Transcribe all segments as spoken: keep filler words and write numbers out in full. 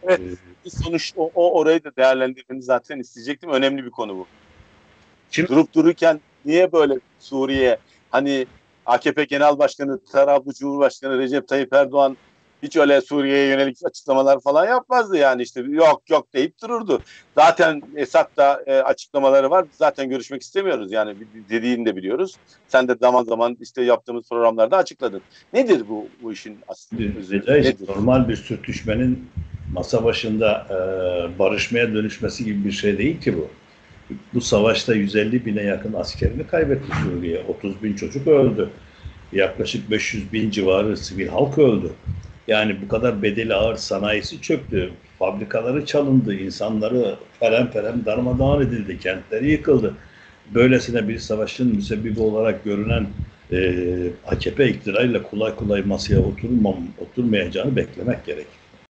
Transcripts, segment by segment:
Evet. Ee, Bir sonuç o, o orayı da değerlendirmeni zaten isteyecektim. Önemli bir konu bu. Şimdi Durup dururken niye böyle Suriye, hani A K P Genel Başkanı, taraflı Cumhurbaşkanı Recep Tayyip Erdoğan hiç öyle Suriye'ye yönelik açıklamalar falan yapmazdı, yani işte yok yok deyip dururdu. Zaten Esad da e, açıklamaları var. Zaten görüşmek istemiyoruz, yani dediğini de biliyoruz. Sen de zaman zaman işte yaptığımız programlarda açıkladın. Nedir bu bu işin aslı, özü Recai, nedir? normal bir sürtüşmenin masa başında e, barışmaya dönüşmesi gibi bir şey değil ki bu. Bu savaşta yüz elli bine yakın askerini kaybetti Suriye. otuz bin çocuk öldü. Yaklaşık beş yüz bin civarı sivil halk öldü. Yani bu kadar bedeli ağır sanayisi çöktü. Fabrikaları çalındı. İnsanları perem perem darmadağın edildi. Kentleri yıkıldı. Böylesine bir savaşın müsebbibi olarak görünen e, A K P iktidarıyla kolay kolay masaya oturmam, oturmayacağını beklemek gerek.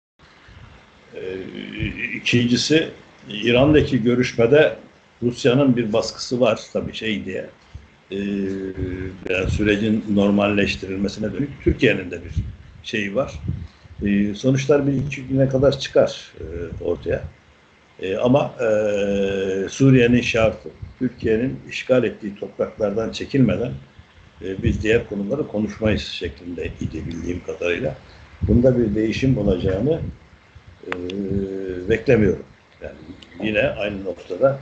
E, ikincisi, İran'daki görüşmede Rusya'nın bir baskısı var tabii şey diye. E, yani sürecin normalleştirilmesine dönük Türkiye'nin de bir şeyi var. E, sonuçlar bir iki güne kadar çıkar e, ortaya. E, ama e, Suriye'nin şartı, Türkiye'nin işgal ettiği topraklardan çekilmeden e, biz diğer konuları konuşmayız şeklinde idi bildiğim kadarıyla. Bunda bir değişim olacağını e, beklemiyorum. Yani yine aynı noktada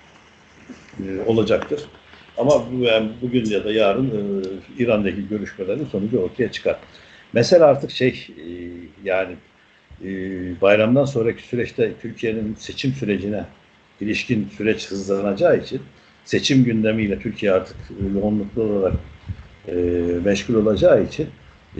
e, olacaktır. Ama bu, yani bugün ya da yarın e, İran'daki görüşmelerin sonucu ortaya çıkar. Mesela artık şey e, yani e, bayramdan sonraki süreçte Türkiye'nin seçim sürecine ilişkin süreç hızlanacağı için seçim gündemiyle Türkiye artık yoğunluklu olarak e, meşgul olacağı için e,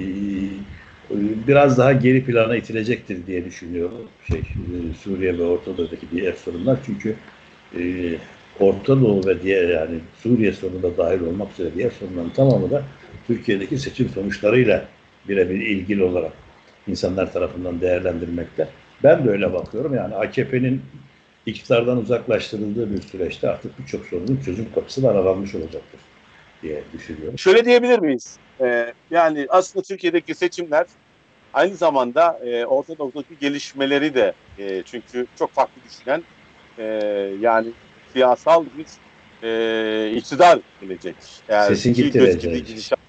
biraz daha geri plana itilecektir diye düşünüyorum. Şey, e, Suriye ve Orta Doğu'daki diğer sorunlar. Çünkü e, Orta Doğu ve diğer yani Suriye sorunu da dahil olmak üzere diğer sorunların tamamı da Türkiye'deki seçim sonuçlarıyla birebir ilgili olarak insanlar tarafından değerlendirmekte. Ben de öyle bakıyorum. Yani A K P'nin iktidardan uzaklaştırıldığı bir süreçte artık birçok sorunun çözüm kapısı da aralanmış olacaktır diye düşünüyorum. Şöyle diyebilir miyiz? Ee, yani aslında Türkiye'deki seçimler aynı zamanda e, Orta Doğu'daki gelişmeleri de, e, çünkü çok farklı düşünen, e, yani siyasal bir e, iktidar gelecek. Eğer Sesin iki gitti gözdeki Recai'ciğim. gidişat,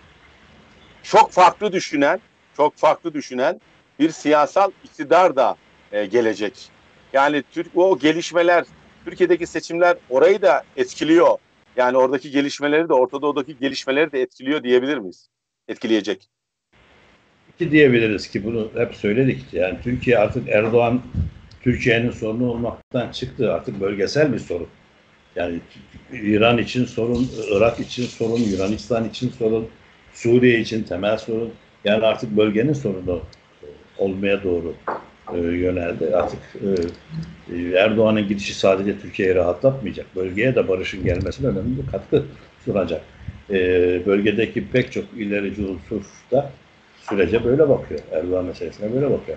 çok farklı düşünen, çok farklı düşünen bir siyasal iktidar da e, gelecek. Yani Türk o gelişmeler, Türkiye'deki seçimler orayı da etkiliyor. Yani oradaki gelişmeleri de, Orta Doğu'daki gelişmeleri de etkiliyor diyebilir miyiz? Etkileyecek. Ki diyebiliriz ki bunu hep söyledik. Yani Türkiye artık Erdoğan Türkiye'nin sorunu olmaktan çıktı. Artık bölgesel bir sorun. Yani İran için sorun, Irak için sorun, Yunanistan için sorun, Suriye için temel sorun. Yani artık bölgenin sorunu olmaya doğru e, yöneldi. Artık e, Erdoğan'ın gidişi sadece Türkiye'yi rahatlatmayacak. Bölgeye de barışın gelmesine önemli bir katkı sunacak. E, bölgedeki pek çok ilerici unsur da sürece böyle bakıyor. Erdoğan meselesine böyle bakıyor.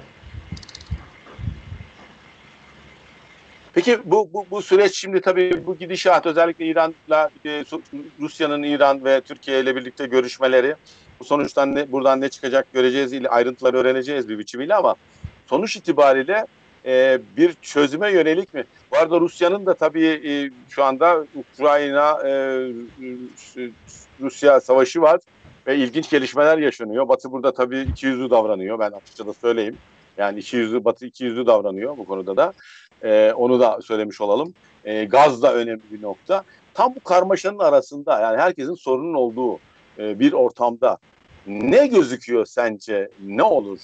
Peki bu, bu, bu süreç şimdi, tabii bu gidişat, özellikle İran'la e, Rusya'nın İran ve Türkiye ile birlikte görüşmeleri, bu sonuçtan ne, buradan ne çıkacak göreceğiz, ile ayrıntıları öğreneceğiz bir biçimiyle, ama sonuç itibariyle e, bir çözüme yönelik mi? Bu arada Rusya'nın da tabii e, şu anda Ukrayna e, Rusya savaşı var ve ilginç gelişmeler yaşanıyor. Batı burada tabii ikiyüzlü davranıyor, ben açıkça da söyleyeyim. Yani ikiyüzlü, Batı ikiyüzlü davranıyor bu konuda da. Ee, onu da söylemiş olalım. Ee, gaz da önemli bir nokta. Tam bu karmaşanın arasında, yani herkesin sorunun olduğu e, bir ortamda ne gözüküyor sence? Ne olur?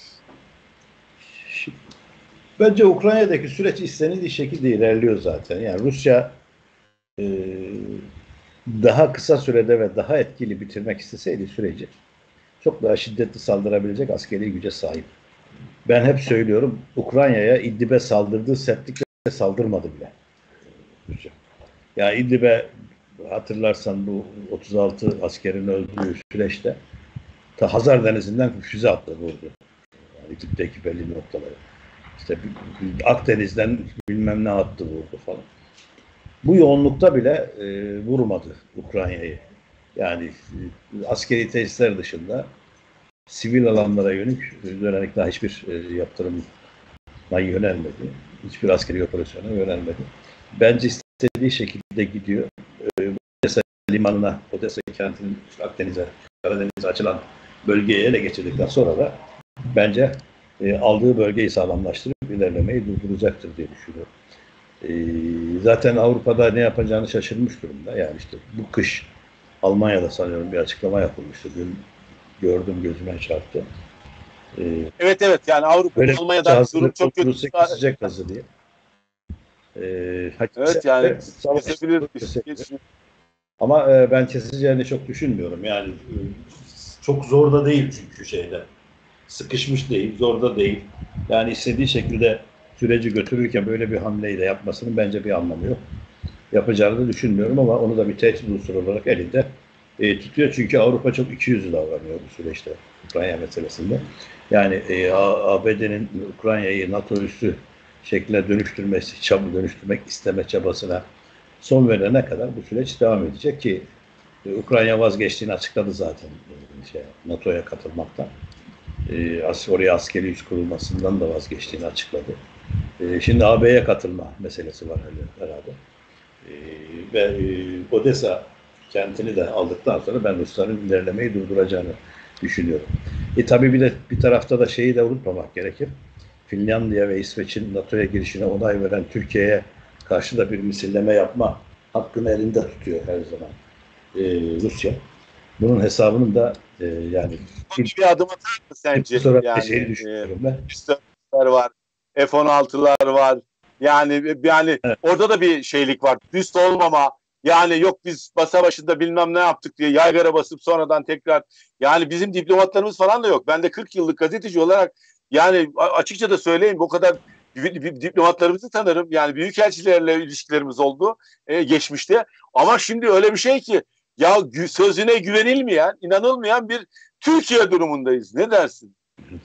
Bence Ukrayna'daki süreç istenildiği şekilde ilerliyor zaten. Yani Rusya e, daha kısa sürede ve daha etkili bitirmek isteseydi süreci çok daha şiddetli saldırabilecek askeri güce sahip. Ben hep söylüyorum, Ukrayna'ya İdlib'e saldırdığı sertlikle saldırmadı bile Rusya. Yani İdlib'e hatırlarsan bu otuz altı askerin öldüğü süreçte ta Hazar Denizi'nden füze attı vurdu. Yani İdlib'deki belli noktaları. İşte Akdeniz'den bilmem ne attı vurdu falan. Bu yoğunlukta bile e, vurmadı Ukrayna'yı. Yani e, askeri tesisler dışında sivil alanlara yönelik yönelik daha hiçbir e, yaptırım yönelmedi. Hiçbir askeri operasyona yönelmedi. Bence istediği şekilde gidiyor. Ee, Odessa limanına, Odessa kentinin Akdeniz'e, Karadeniz'e açılan bölgeyi ele geçirdikten sonra da bence e, aldığı bölgeyi sağlamlaştırıp ilerlemeyi durduracaktır diye düşünüyorum. E, zaten Avrupa'da ne yapacağını şaşırmış durumda. Yani işte bu kış Almanya'da sanıyorum bir açıklama yapılmıştı. Dün gördüm, gözüme çarptı. E, Evet evet, yani Avrupa, böyle Almanya'da durum hazırlıklı çok kötü. Rusya kesecek gazı diye. E, Evet yani savaş kesebilir. kesebilir. Ama e, ben keseceğini çok düşünmüyorum. Yani e, çok zor da değil çünkü şeyde. Sıkışmış değil, zor da değil. Yani istediği şekilde süreci götürürken böyle bir hamleyi de yapmasının bence bir anlamı yok. Yapacağını da düşünmüyorum ama onu da bir tehdit unsuru olarak elinde e, tutuyor. Çünkü Avrupa çok ikiyüzlü davranıyor bu süreçte Ukrayna meselesinde. Yani e, A B D'nin Ukrayna'yı NATO üssü şekline dönüştürmesi, çabuk dönüştürmek isteme çabasına son verene kadar bu süreç devam edecek ki e, Ukrayna vazgeçtiğini açıkladı zaten e, şey, NATO'ya katılmaktan. E, oraya askeri üs kurulmasından da vazgeçtiğini açıkladı. E, şimdi A B'ye katılma meselesi var herhalde. E, ve e, Odessa kentini de aldıktan sonra ben Rusların ilerlemeyi durduracağını düşünüyorum. E tabii bir de bir tarafta da şeyi de unutmamak gerekir. Finlandiya ve İsveç'in NATO'ya girişine onay veren Türkiye'ye karşı da bir misilleme yapma hakkını elinde tutuyor her zaman e, Rusya. Bunun hesabının da e, yani Bir adım atar mı sence? sonra Yani şeyi e, düşünüyorum ben. üstler var, F on altılar var. Yani yani Evet. orada da bir şeylik var. Düst olmama. Yani yok biz masa başında bilmem ne yaptık diye yaygara basıp sonradan tekrar, yani bizim diplomatlarımız falan da yok. Ben de kırk yıllık gazeteci olarak yani açıkça da söyleyeyim, bu kadar diplomatlarımızı tanırım. Yani büyükelçilerle ilişkilerimiz oldu e, geçmişte. Ama şimdi öyle bir şey ki ya sözüne güvenilmeyen, inanılmayan bir Türkiye durumundayız. Ne dersin?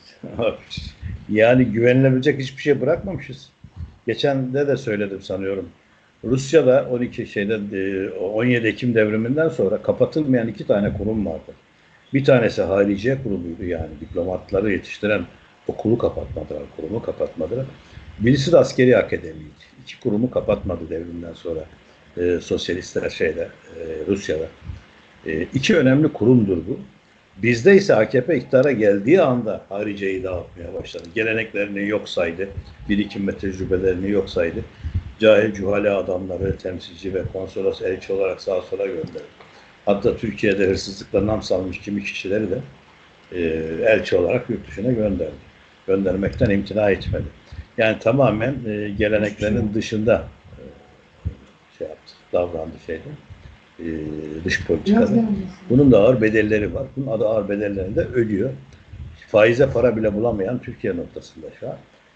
Yani güvenilebilecek hiçbir şey bırakmamışız. Geçen de de söyledim sanıyorum. Rusya'da on iki şeyde on yedi Ekim devriminden sonra kapatılmayan iki tane kurum vardı. Bir tanesi Hariciye Kurulu'ydu, yani diplomatları yetiştiren okulu kapatmadılar, kurumu kapatmadılar. Birisi de Askeri Akademiydi. İki kurumu kapatmadı devrimden sonra e, sosyalistler şeyde e, Rusya'da. E, iki önemli kurumdur bu. Bizde ise A K P iktidara geldiği anda Hariciye'yi dağıtmaya başladı. Geleneklerini yok saydı, birikim ve tecrübelerini yok saydı. Cahil cuhale adamları temsilci ve konsolos elçi olarak sağa sola gönderdi. Hatta Türkiye'de hırsızlıkla nam salmış kimi kişileri de e, elçi olarak yurt dışına gönderdi. Göndermekten imtina etmedi. Yani tamamen e, geleneklerin dışında e, şey yaptı, davrandı şeyde. E, dış politikada. Bunun da ağır bedelleri var. Bunun adı ağır bedellerini de ödüyor. Faize para bile bulamayan Türkiye noktasında şu an.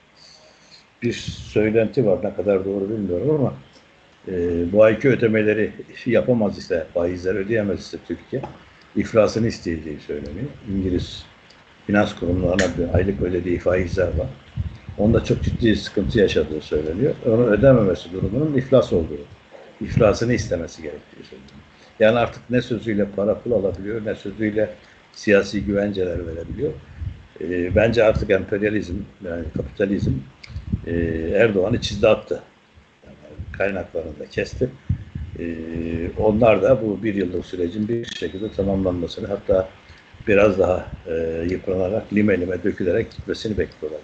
Bir söylenti var, ne kadar doğru bilmiyorum ama e, bu ayki ödemeleri yapamaz ise, faizler ödeyemez ise Türkiye iflasını isteyeceği söyleniyor. İngiliz finans kurumlarına bir aylık ödediği faizler var. Onda çok ciddi sıkıntı yaşadığı söyleniyor. Onu ödememesi durumunun iflas olduğu, iflasını istemesi gerektiği söyleniyor. Yani artık ne sözüyle para pul alabiliyor, ne sözüyle siyasi güvenceler verebiliyor. E, bence artık emperyalizm, yani kapitalizm e, Erdoğan'ı çizdi attı. Yani kaynaklarını da kesti. E, onlar da bu bir yıllık sürecin bir şekilde tamamlanmasını, hatta biraz daha e, yıpranarak, lime lime dökülerek gitmesini bekliyorlar.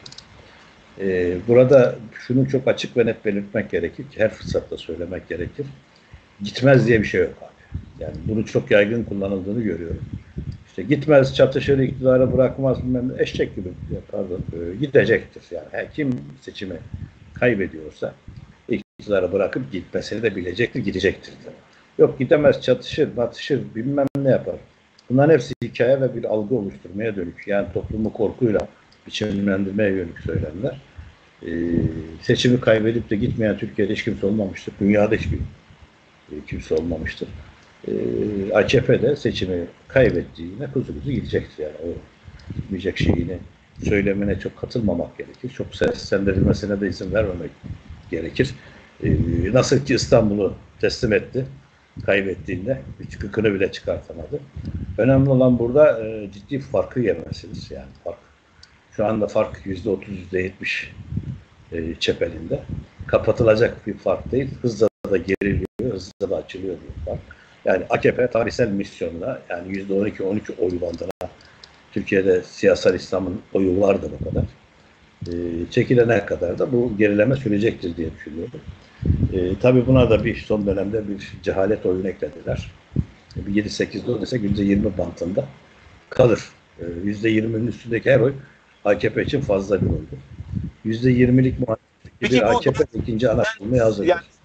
E, burada şunu çok açık ve net belirtmek gerekir ki, her fırsatta söylemek gerekir. Gitmez diye bir şey yok abi. Yani bunu çok yaygın kullanıldığını görüyorum. İşte gitmez, çatışır, iktidara bırakmaz, bilmem, eşek gibi, pardon, e, gidecektir. Yani her kim seçimi kaybediyorsa iktidara bırakıp gitmesini de bilecektir, gidecektir. Yok gidemez, çatışır, batışır, bilmem ne yapar. Bunların hepsi hikaye ve bir algı oluşturmaya dönük. Yani toplumu korkuyla biçimlendirmeye yönelik söylemler. Ee, seçimi kaybedip de gitmeyen Türkiye'de hiç kimse olmamıştır. Dünyada hiçbir e, kimse olmamıştır. Ee, A K P de seçimi kaybettiğine kuzu kuzu gidecektir. Yani o gitmeyecek şeyini söylemine çok katılmamak gerekir. Çok seslendirilmesine de izin vermemek gerekir. Ee, nasıl ki İstanbul'u teslim etti kaybettiğinde, hiç kıkını bile çıkartamadı. Önemli olan burada e, ciddi farkı yemesiniz. Yani fark. Şu anda fark yüzde otuz, yüzde yetmiş e, çepelinde. Kapatılacak bir fark değil. Hızla da geriliyor, hızla da açılıyor bir fark. Yani A K P tarihsel misyonuna, yani yüzde on iki on üç oy bandına, Türkiye'de siyasal İslam'ın oyu vardır o kadar. E, çekilene kadar da bu gerileme sürecektir diye düşünüyorum. E, tabii buna da bir son dönemde bir cehalet oyunu eklediler. Bir yedi sekiz on ise yüzde yirmi bantında kalır. E, yüzde yirminin üstündeki her oy A K P için fazla bir oydu. yüzde yirmilik muhalefet Peki bir bu A K P ikinci ana kurulmaya hazırdır. yani